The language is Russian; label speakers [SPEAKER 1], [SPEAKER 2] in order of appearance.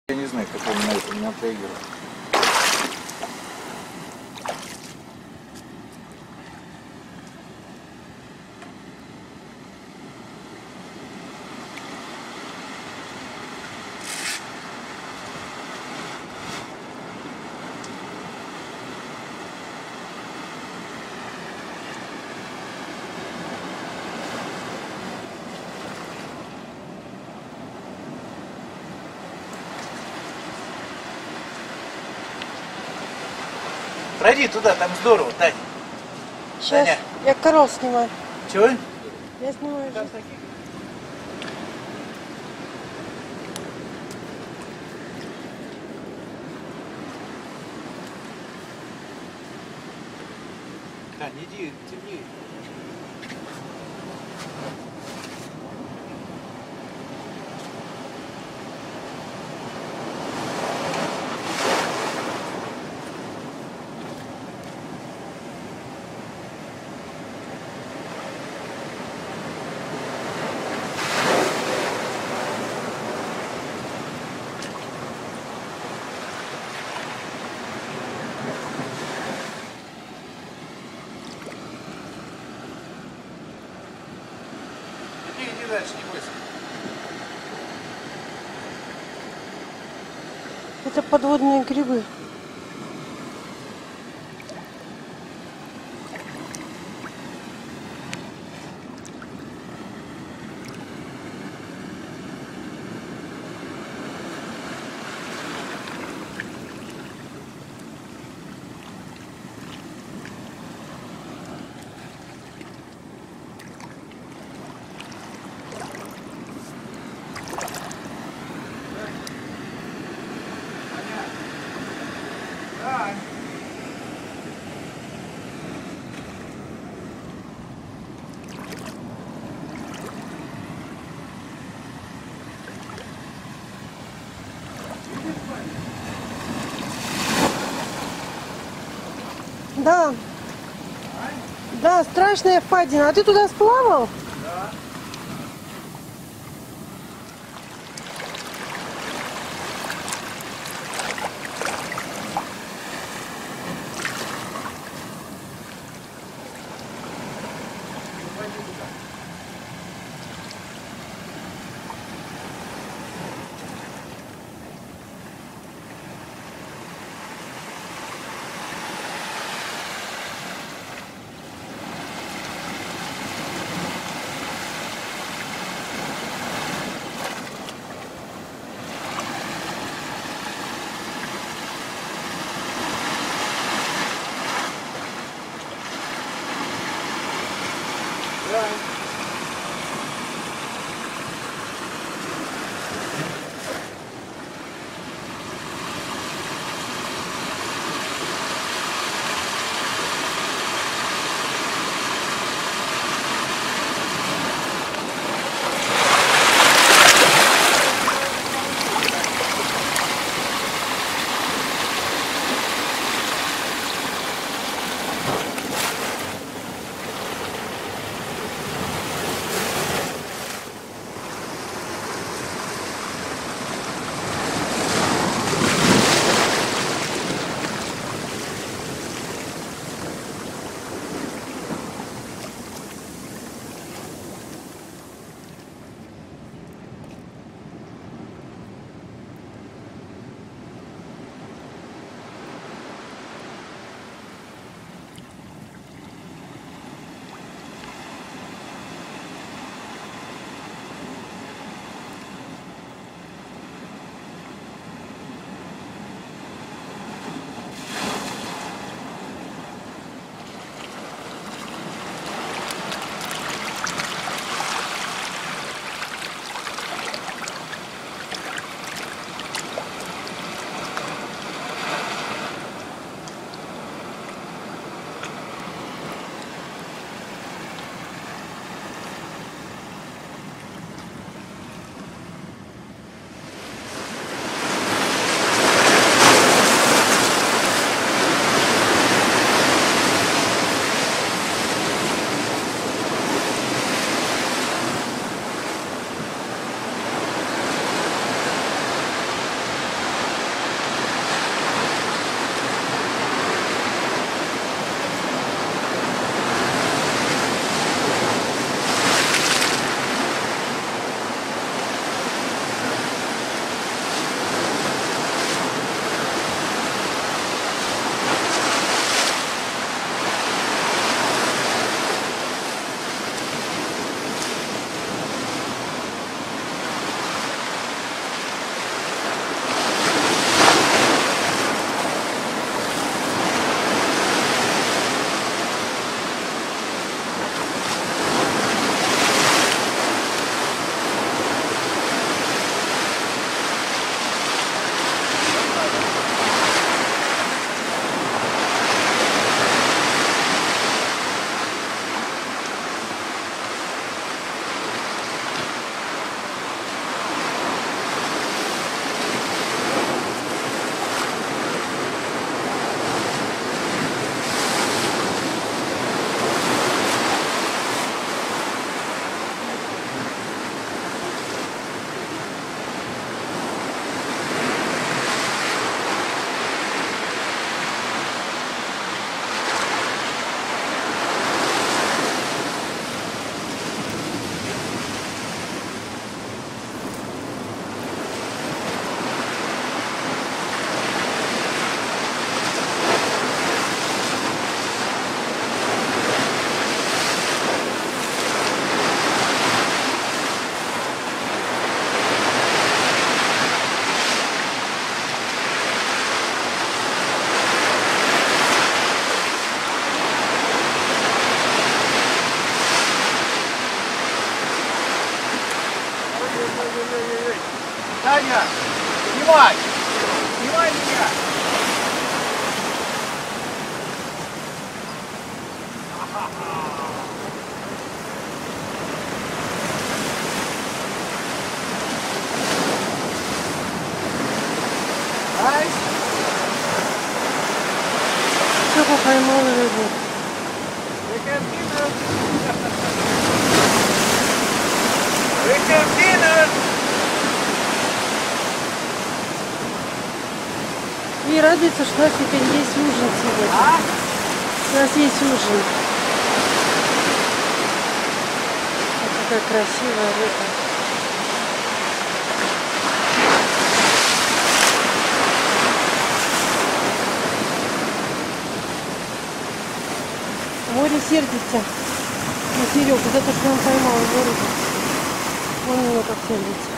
[SPEAKER 1] Я не знаю, как он на это не отреагировал. Пройди туда, там здорово, Таня.
[SPEAKER 2] Сейчас
[SPEAKER 1] Таня.
[SPEAKER 2] я коров снимаю.
[SPEAKER 1] Чего?
[SPEAKER 2] Я снимаю.
[SPEAKER 1] Там такие. Тань, иди, темнее. Иди дальше, не бойся.
[SPEAKER 2] Это подводные грибы. Да. Да, страшная впадина. А ты туда сплавал?
[SPEAKER 1] Да. Давай меня! Ай!
[SPEAKER 2] Только поймал рыбу.
[SPEAKER 1] Рекомендую! Рекомендую!
[SPEAKER 2] И радуется, что у нас теперь есть ужин сегодня.
[SPEAKER 1] А?
[SPEAKER 2] У нас есть ужин. Вот такая красивая рыба. Море сердится на Серегу за то, что он поймал его рыбу. Он его как сердится.